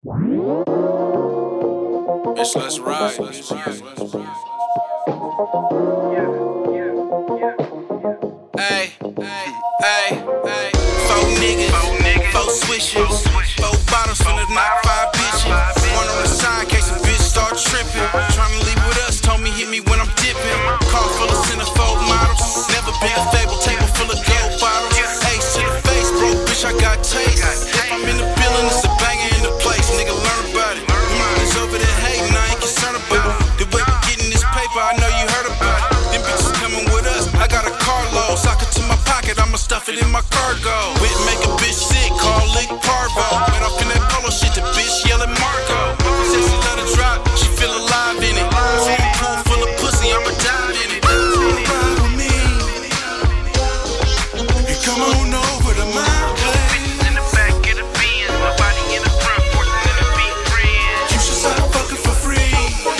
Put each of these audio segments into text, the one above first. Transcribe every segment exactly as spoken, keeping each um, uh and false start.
Bitch, let's ride. Hey, hey, hey, hey. Four niggas, four switches, four bottles finna knock five bitches. One on the side in case a bitch start tripping. Tryna leave with us, told me hit me when I'm dipping. Car full of centerfold models. Never been a stable, table full of gold bottles. Ace to the face, bro, bitch, I got taste. If I'm in the building, it's a banger in the place. Nigga, learn about it. It's over there hating, I ain't concerned about it. The way we getting this paper, I know you heard about it. Them bitches coming with us, I got a carload. Sock it to my pocket, I'ma stuff it in my cargo. Wit make a bitch sick, call it parvo. Went off in that polo shit, the bitch yelling Marco. Said she let her drop, she feel alive in it. Swimming pool full of pussy, I'ma dive in it. Ride with me, you come on over to my place. Bitches in the back of the Benz, nobody in the front, forcing them to be friends. You should start fucking for free.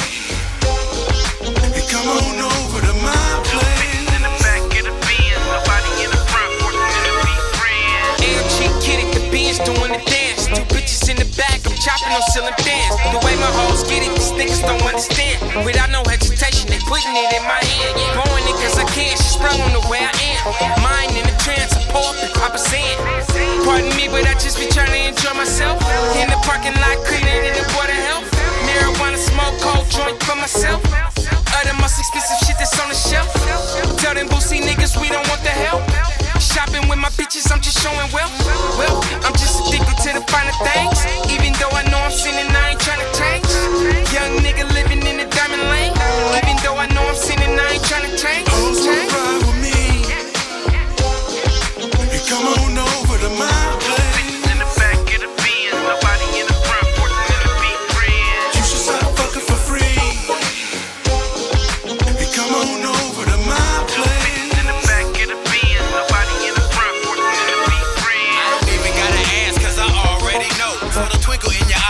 You come on over to my place. Bitches in the back of the Benz, nobody in the front, forcing them to be friends. L G Kid it, the Benz doing the dance. Two bitches in the back, I'm chopping on ceiling fans. The way my hoes get it, these niggas don't understand. Without no hesitation, they putting it in my hand. Blowing it cause I can, she sprung on the way I am. Mine in the trance, I pull up and pop a sand. Pardon me, but I just be trying to enjoy myself. In the parking lot, cleaning in the water health. Marijuana smoke, cold joint for myself. Other most expensive shit that's on the shelf. Tell them boosie niggas we don't want the help. Shopping with my bitches, I'm just showing wealth. Well, I'm just addicted to the finer things. Even though I know I'm sinning, I ain't tryna change. Young nigga living in the diamond lane. Even though I know I'm sinning, I ain't tryna change. Hoes wanna ride with me. You come on over to my place. Bitches in the back of the Benz, nobody in the front, forcing them to be friends. You should start fucking for free. You come on over to my place. Bitches in the back of the Benz, nobody in the front, forcing them to be friends. I don't even gotta ask cause I already know. For the twinkle in your